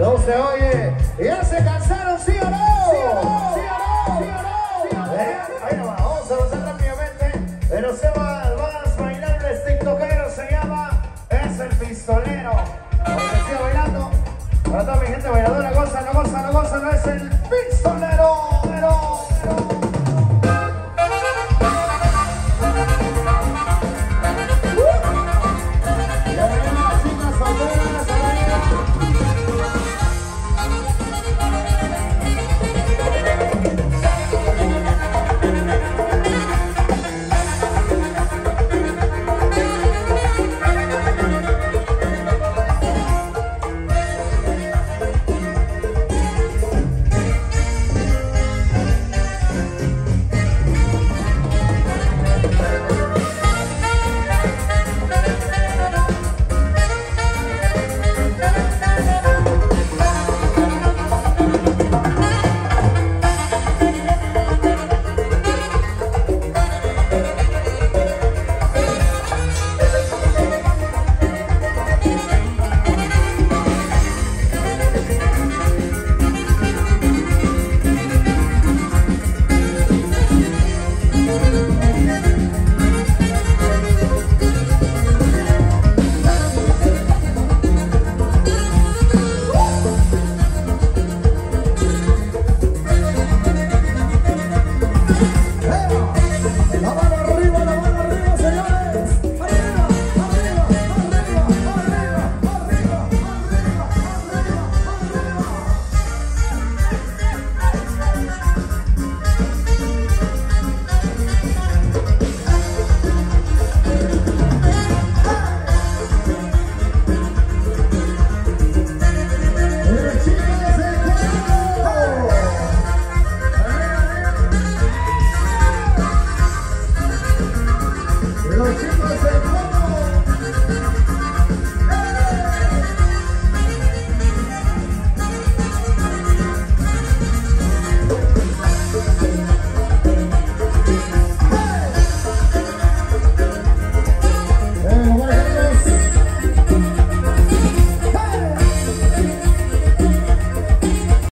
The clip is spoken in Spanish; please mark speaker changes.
Speaker 1: No se oye. ¿Ya se cansaron, sí o no? ¿Sí o no? ¿Sí o no? ¿Sí o no? Ahí nomás, vamos a avanzar rápidamente. Pero se va el más bailable tiktokero, se llama Es el Pistolero. Porque sigue bailando. Para toda mi gente bailadora, goza, no goza, no goza, no es el Pistolero.